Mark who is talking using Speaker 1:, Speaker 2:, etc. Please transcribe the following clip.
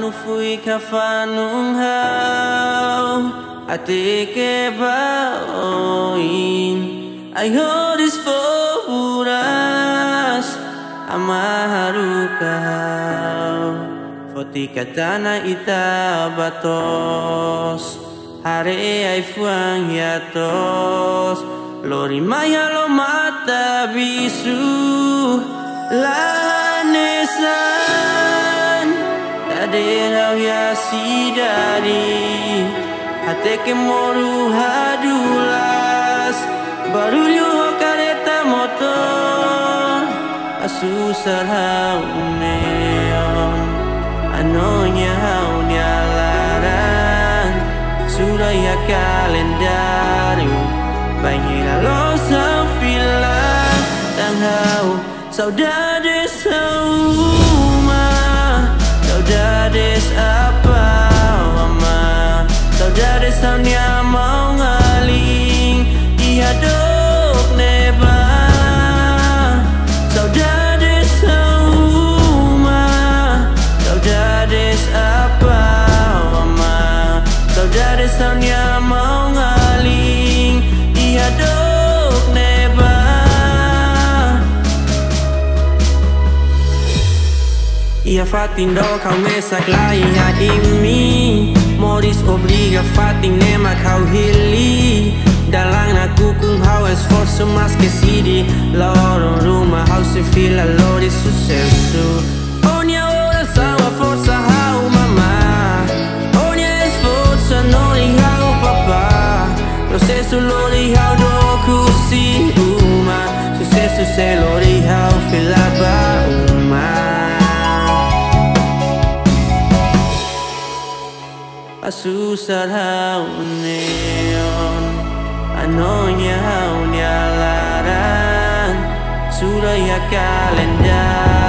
Speaker 1: fui ka fanung hau ate ke baoin I hold this foburas amaharu kau foti katana ita batos hare ai fuang hiatos lori maya lo mata bisu lanesan daderau ya sidari hate ke moru hadulas baru yuho kareta motor asusar hau neon anonya hau nyalaran suraya kalendario banhira losa fila tang hau saudades uma saudades apa mama saudades saunya mau ngaling ihadok neba saudades uma saudades apa mama saudades saunya mau ngaling ihadok neba ia fatindo kau mesak lai ha imi Moris obriga fating nema kau hili dalang aku kung hau esforço mas que sidi loro rumah hau se fila lori sucesso Onia oração a força hau mama Onia esforço nori hau papa processo lori hau doku si uma sucesso se lori hau fila ba uma asusar hau neon anonya hau nyalaran suraya kalender